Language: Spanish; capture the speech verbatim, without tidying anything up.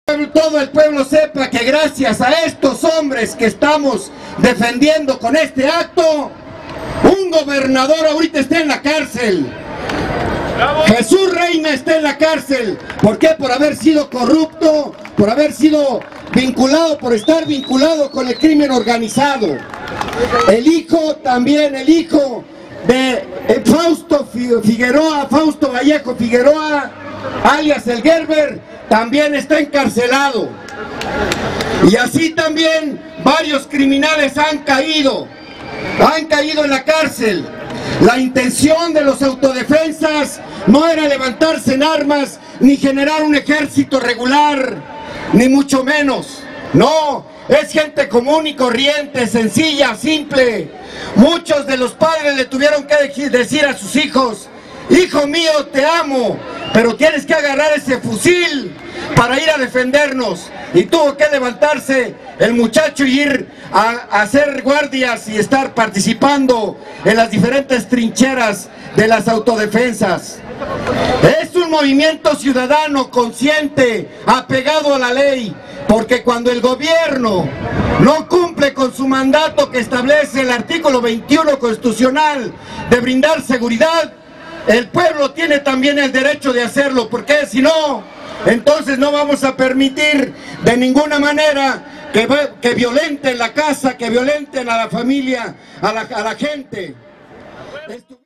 Todo el pueblo sepa que gracias a estos hombres que estamos defendiendo con este acto, un gobernador ahorita está en la cárcel. ¡Bravo! Jesús Reina está en la cárcel. ¿Por qué? Por haber sido corrupto, por haber sido vinculado, por estar vinculado con el crimen organizado. El hijo también, el hijo de Fausto Figueroa, Fausto Vallejo Figueroa, alias el Gerber, también está encarcelado. Y así también varios criminales han caído, han caído en la cárcel. La intención de los autodefensas no era levantarse en armas, ni generar un ejército regular, ni mucho menos. No, es gente común y corriente, sencilla, simple. Muchos de los padres le tuvieron que decir a sus hijos: hijo mío, te amo, pero tienes que agarrar ese fusil para ir a defendernos. Y tuvo que levantarse el muchacho y ir a, a hacer guardias y estar participando en las diferentes trincheras de las autodefensas. Es un movimiento ciudadano consciente, apegado a la ley, porque cuando el gobierno no cumple con su mandato que establece el artículo veintiuno constitucional de brindar seguridad, el pueblo tiene también el derecho de hacerlo, porque si no, entonces no vamos a permitir de ninguna manera que, que violenten la casa, que violenten a la familia, a la, a la gente. Esto